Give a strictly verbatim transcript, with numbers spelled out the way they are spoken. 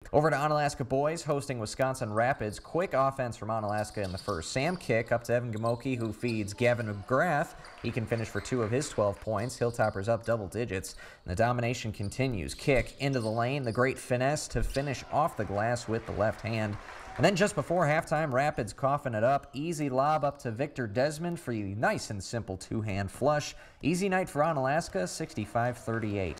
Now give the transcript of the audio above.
Over to Onalaska boys, hosting Wisconsin Rapids. Quick offense from Onalaska in the first. Sam kick up to Evan Gamoki, who feeds Gavin McGrath. He can finish for two of his twelve points. Hilltoppers up double digits. And the domination continues. Kick into the lane. The great finesse to finish off the glass with the left hand. And then just before halftime, Rapids coughing it up. Easy lob up to Victor Desmond for a nice and simple two-hand flush. Easy night for Onalaska, sixty-five thirty-eight.